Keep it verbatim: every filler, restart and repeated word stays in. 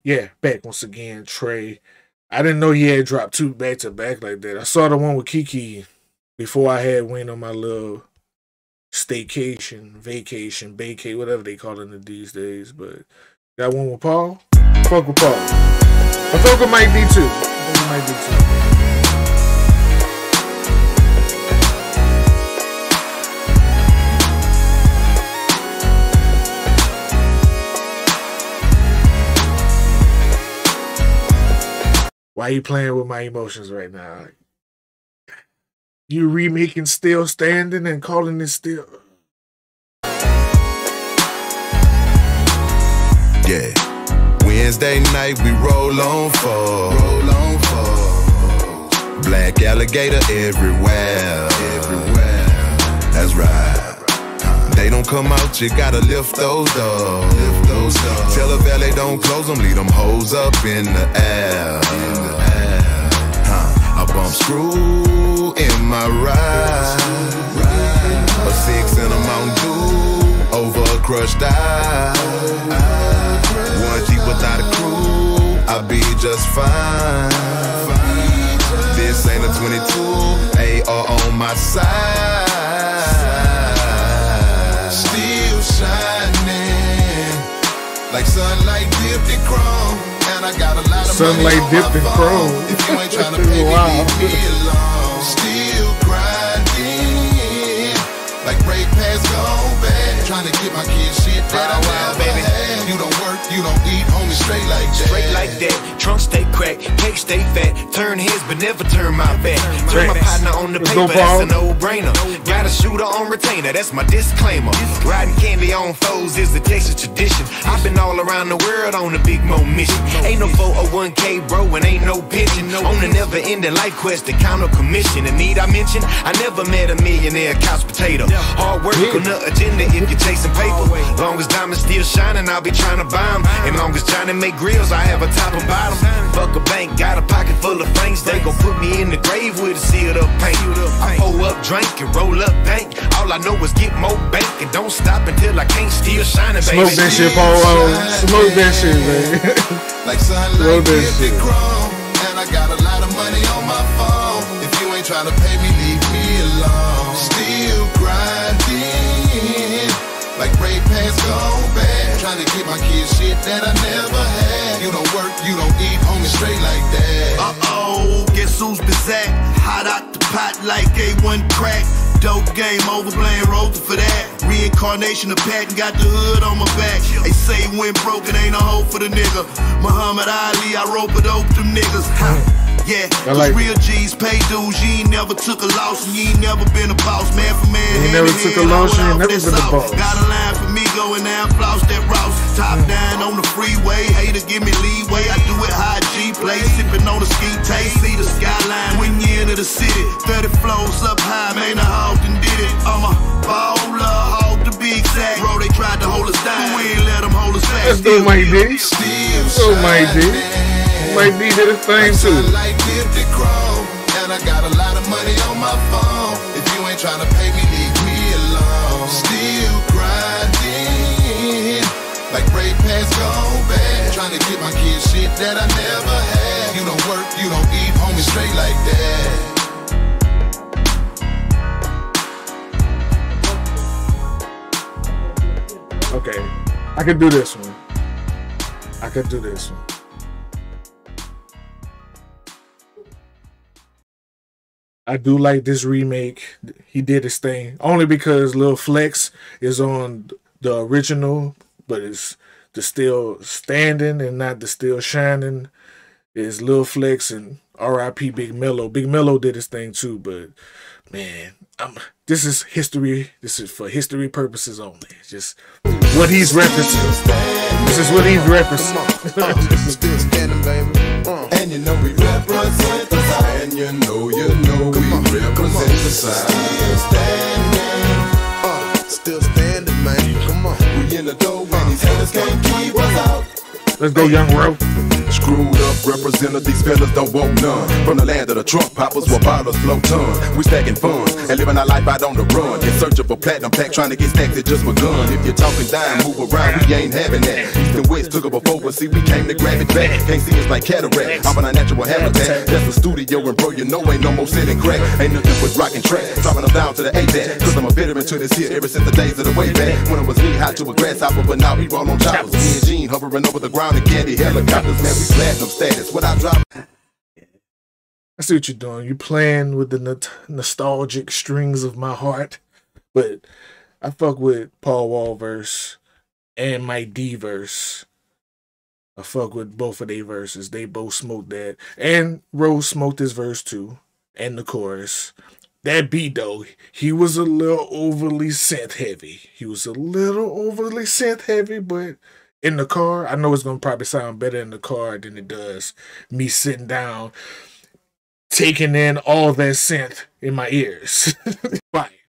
yeah, back once again, Trey. I didn't know he had dropped two back to back like that. I saw the one with Kiki before I had went on my little staycation, vacation, vacate, whatever they call it these days. But got one with Paul. Fuck with Paul. I fuck with Mike D too. I fuck with Mike D too. Why you playing with my emotions right now? You remaking Still Standing and calling it Still. Yeah. Wednesday night we roll on for. Roll on for. Black alligator everywhere. Everywhere. That's right. They don't come out, you gotta lift those doors. Lift those doors. Tell the valet don't close them, leave them hoes up in the air. In the air. Huh. I bump screw in my ride. A six and a Mountain Dew over a crushed eye. One G without a crew, I'll be just fine. This ain't a twenty-two, A R on my side. Still shining like sunlight dipped in chrome, and I got a lot of sunlight money dipped in chrome. If you ain't trying to pay me, wow. leave me alone. Still grinding like break pass gone bad, trying to get my kids shit that I never baby. Had. You don't work, you don't eat, homie, straight like that. Straight like that, trunk stay cracked, cake stay fat. Turn heads but never turn my back. Turn my partner on the paper, that's a no-brainer. Got a shooter on retainer, that's my disclaimer. Riding candy on foes is the Texas tradition. I've been all around the world on a big mo mission. Ain't no four oh one K bro and ain't no pension. On a never-ending life quest to count a commission. And need I mention, I never met a millionaire couch potato. Hard work on the agenda if you're chasing paper. Long as diamonds still shining, I'll be trying to buy them. And long as Johnny make grills, I have a top and bottom. Fuck a bank, got a pocket full of francs. They gon' put me in the grave with a sealed up paint. I pull up, drink, and roll up bank. All I know is get more bank and don't stop until I can't still shining, baby. Smoke that shit, Paul. Smoke that shit, man. Like sunlight dipped in chrome, and I got a lot of money on my phone. If you ain't trying to pay me, leave me alone. Still grinding like break pants gone bad, trying to get my kids shit that I never had. You don't work, you don't eat, homie, straight like that. Uh-oh, guess who's bizarre? Hot out the pot like A one crack. Dope game over, playing Rover for that. Reincarnation of Patton, got the hood on my back. They say when broken ain't a hope for the nigga. Muhammad Ali, I rope it dope them niggas. Yeah, cause like real G's pay dues. You ain't never took a loss and you ain't never been a boss. Man for man, you never took a loss, you ain't never been a boss. Got a line for me going down, floss that Ross. Top down on the freeway, hater give me leeway. I do it high G play, sipping on the ski taste. See the skyline when you enter the city. thirty floors up high, man, I often did it. I'm a baller, hog to be exact. Bro, they tried to hold us down, we ain't let them hold us back. Let's go, Mike D. Let's go, Mike D. Mike D did his thing too. Like dipped in chrome, and I got a lot of money on my phone. If you ain't trying to pay me, leave me alone. Still grinding like break pants gone bad, trying to get my kids shit that I never had. You don't work, you don't eat, homie, straight like that. Okay, I could do this one. I could do this one. I do like this remake. He did his thing. Only because Lil Flex is on the original, but it's the Still Standing and not the Still Shining. It's Lil Flex and R I P Big Mello. Big Mello did his thing too, but man, I'm, this is history. This is for history purposes only. It's just what he's referencing. This is what he's referencing. Still standing, baby. Uh. And you know we represent the side. And you know, you know we represent the side. Still standing. Uh, still standing, man. Come on. We in the door, man. These haters can't keep us out. Let's go, Young Ro. Screwed up representative, these fellas don't want none. From the land of the trunk poppers where ballers flow tons. We stacking funds and living our life out on the run. In search of a platinum pack, trying to get stacked, it just begun. If you're talking dime, move around, we ain't having that. East and West took it before, but see, we came to grab it back. Can't see us like cataract, I'm on a natural habitat. That's the studio, and bro, you know ain't no more sitting crack. Ain't nothing but rockin' track, dropping them down to the A-Dad. Cause I'm a veteran to this here ever since the days of the way back. When it was knee high to a grasshopper, but now we roll on choppers. Me and Gene hovering over the ground in candy helicopters. Man, we platinum status. What I drop. I see what you're doing. You're playing with the no nostalgic strings of my heart. But I fuck with Paul Wall verse and Mike D verse. I fuck with both of their verses. They both smoked that. And Rose smoked his verse too. And the chorus. That beat though, he was a little overly synth heavy. He was a little overly synth heavy, but in the car, I know it's gonna probably sound better in the car than it does me sitting down, taking in all that synth in my ears. Fine.